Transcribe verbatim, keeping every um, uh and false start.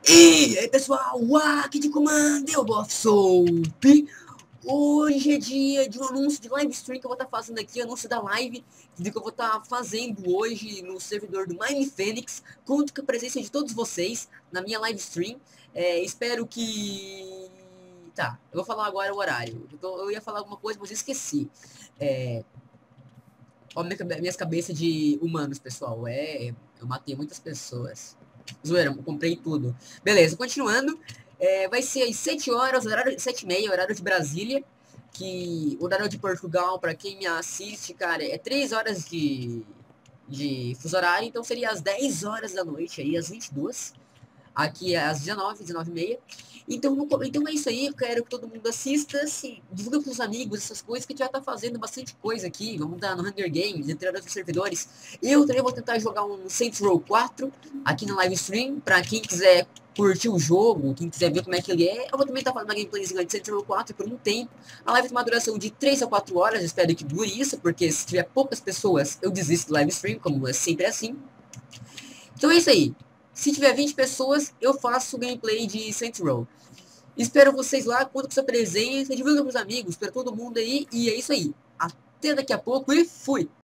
E aí pessoal, aqui de comando, eu Boff Soap. Hoje é dia de um anúncio de live stream que eu vou estar fazendo aqui, anúncio da live que eu vou estar fazendo hoje no servidor do Mine Phoenix. Conto com a presença de todos vocês na minha live stream. É, espero que... Tá, eu vou falar agora o horário. Eu, tô, eu ia falar alguma coisa, mas eu esqueci. É... Ó, minha, minhas cabeças de humanos, pessoal. É, eu matei muitas pessoas. Zoeira, eu comprei tudo. Beleza, continuando. É, vai ser às sete horas, horário sete e meia, horário de Brasília. Que o horário de Portugal, para quem me assiste, cara, é três horas de, de fuso horário. Então seria às dez horas da noite, aí, às vinte e duas. Aqui é às dezenove, dezenove e meia. Então, então é isso aí, eu quero que todo mundo assista, assim, divulga com os amigos, essas coisas, que a gente já tá fazendo bastante coisa aqui. Vamos dar no Hunger Games, entrar nos servidores. Eu também vou tentar jogar um Saints Row quatro aqui no live stream, pra quem quiser curtir o jogo, quem quiser ver como é que ele é. Eu vou também estar tá fazendo uma gameplayzinha de Saints Row quatro por um tempo. A live tem uma duração de três a quatro horas, eu espero que dure isso, porque se tiver poucas pessoas, eu desisto do live stream, como é sempre assim. Então é isso aí. Se tiver vinte pessoas, eu faço gameplay de Saints Row. Espero vocês lá, conto com sua presença, divulga com os amigos, para todo mundo aí. E é isso aí. Até daqui a pouco e fui!